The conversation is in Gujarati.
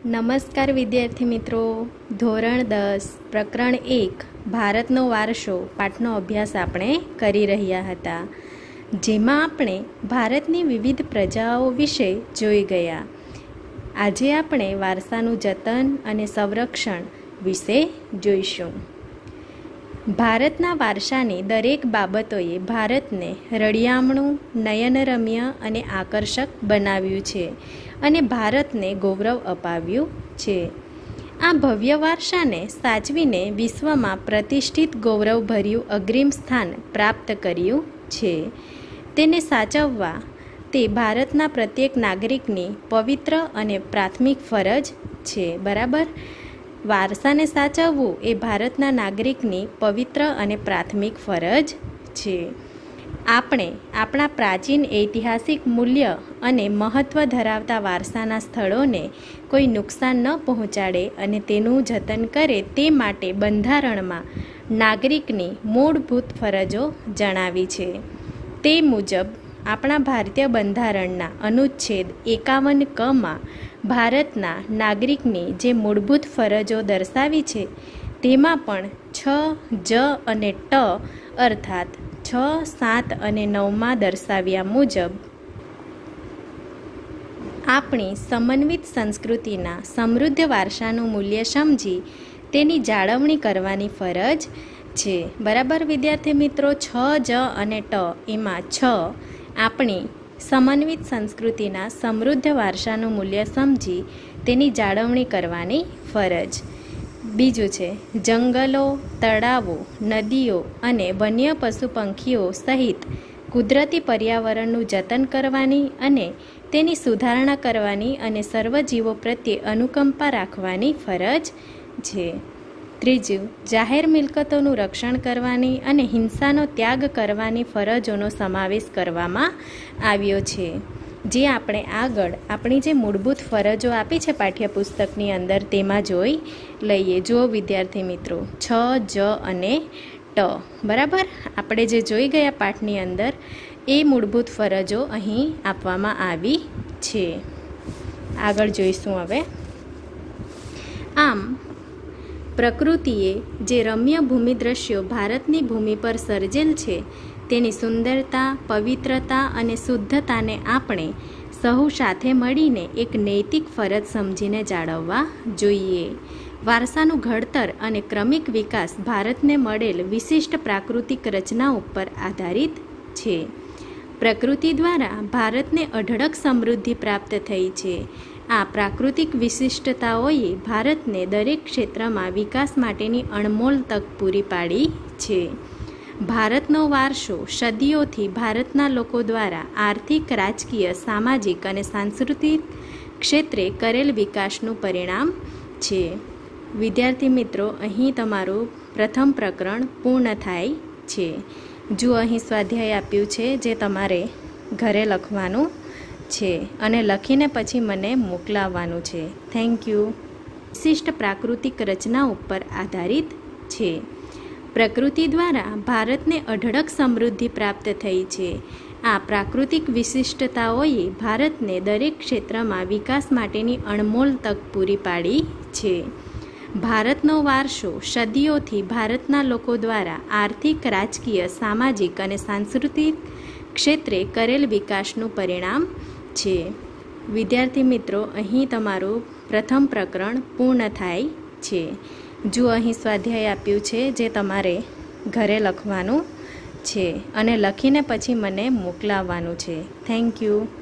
નમસ્કાર વિદ્યાર્થી મિત્રો, ધોરણ 10 પ્રકરણ 1 ભારતનો વારસો પાઠનો અભ્યાસ આપણે કરી રહ્યા હતા, જેમાં આપણે ભારતની વિવિધ પ્રજાઓ વિશે જોઈ ગયા. આજે આપણે વારસાનું જતન અને સંરક્ષણ વિશે જોઈશું. ભારતના વારસાની દરેક બાબતોએ ભારતને રળિયામણું, નયનરમ્ય અને આકર્ષક બનાવ્યું છે અને ભારતને ગૌરવ અપાવ્યું છે. આ ભવ્ય વારસાને સાચવીને વિશ્વમાં પ્રતિષ્ઠિત ગૌરવભર્યું અગ્રીમ સ્થાન પ્રાપ્ત કર્યું છે. તેને સાચવવા તે ભારતના પ્રત્યેક નાગરિકની પવિત્ર અને પ્રાથમિક ફરજ છે. બરાબર, વારસાને સાચવવું એ ભારતના નાગરિકની પવિત્ર અને પ્રાથમિક ફરજ છે. આપણે આપણા પ્રાચીન ઐતિહાસિક મૂલ્ય અને મહત્ત્વ ધરાવતા વારસાના સ્થળોને કોઈ નુકસાન ન પહોંચાડે અને તેનું જતન કરે તે માટે બંધારણમાં નાગરિકની મૂળભૂત ફરજો જણાવી છે. તે મુજબ આપણા ભારતીય બંધારણના અનુચ્છેદ 51 ભારતના નાગરિકની જે મૂળભૂત ફરજો દર્શાવી છે તેમાં પણ 6, જ અને ટ અર્થાત 6, 7 અને 9 દર્શાવ્યા મુજબ આપણી સમન્વિત સંસ્કૃતિના સમૃદ્ધ વારસાનું મૂલ્ય સમજી તેની જાળવણી કરવાની ફરજ છે. બરાબર વિદ્યાર્થી મિત્રો, 6, જ અને ટ એમાં 6 આપણી સમન્વિત સંસ્કૃતિના સમૃદ્ધ વારસાનું મૂલ્ય સમજી તેની જાળવણી કરવાની ફરજ. બીજું છે જંગલો, તળાવો, નદીઓ અને વન્ય પશુ પંખીઓ સહિત કુદરતી પર્યાવરણનું જતન કરવાની અને તેની સુધારણા કરવાની અને સર્વજીવો પ્રત્યે અનુકંપા રાખવાની ફરજ છે. ત્રીજું, જાહેર મિલકતોનું રક્ષણ કરવાની અને હિંસાનો ત્યાગ કરવાની ફરજોનો સમાવેશ કરવામાં આવ્યો છે. જે આપણે આગળ આપણી જે મૂળભૂત ફરજો આપી છે પાઠ્યપુસ્તકની અંદર તેમાં જોઈ લઈએ. જુઓ વિદ્યાર્થી મિત્રો, 6, જ અને ટ. બરાબર, આપણે જે જોઈ ગયા પાઠની અંદર એ મૂળભૂત ફરજો અહીં આપવામાં આવી છે. આગળ જોઈશું હવે. આમ પ્રકૃતિએ જે રમ્ય ભૂમિ દ્રશ્યો ભારતની ભૂમિ પર સર્જેલ છે તેની સુંદરતા, પવિત્રતા અને શુદ્ધતાને આપણે સહુ સાથે મળીને એક નૈતિક ફરજ સમજીને જાળવવા જોઈએ. વારસાનું ઘડતર અને ક્રમિક વિકાસ ભારતને મળેલ વિશિષ્ટ પ્રાકૃતિક રચના ઉપર આધારિત છે. પ્રકૃતિ દ્વારા ભારતને અઢળક સમૃદ્ધિ પ્રાપ્ત થઈ છે. આ પ્રાકૃતિક વિશિષ્ટતાઓએ ભારતને દરેક ક્ષેત્રમાં વિકાસ માટેની અણમોલ તક પૂરી પાડી છે. ભારતનો વારસો સદીઓથી ભારતના લોકો દ્વારા આર્થિક, રાજકીય, સામાજિક અને સાંસ્કૃતિક ક્ષેત્રે કરેલ વિકાસનું પરિણામ છે. વિદ્યાર્થી મિત્રો, અહીં તમારું પ્રથમ પ્રકરણ પૂર્ણ થાય છે. જો અહીં સ્વાધ્યાય આપ્યું છે જે તમારે ઘરે લખવાનું છે અને લખીને પછી મને મોકલાવવાનું છે. Thank you. વિશિષ્ટ પ્રાકૃતિક રચના ઉપર આધારિત છે. પ્રકૃતિ દ્વારા ભારતને અઢળક સમૃદ્ધિ પ્રાપ્ત થઈ છે. આ પ્રાકૃતિક વિશિષ્ટતાઓએ ભારતને દરેક ક્ષેત્રમાં વિકાસ માટેની અણમોલ તક પૂરી પાડી છે. ભારતનો વારસો સદીઓથી ભારતના લોકો દ્વારા આર્થિક, રાજકીય, સામાજિક અને સાંસ્કૃતિક ક્ષેત્રે કરેલ વિકાસનું પરિણામ છે. વિદ્યાર્થી મિત્રો, અહીં તમારું પ્રથમ પ્રકરણ પૂર્ણ થાય છે. જો અહીં સ્વાધ્યાય આપ્યું છે જે તમારે ઘરે લખવાનું છે અને લખીને પછી મને મોકલાવવાનું છે. Thank you.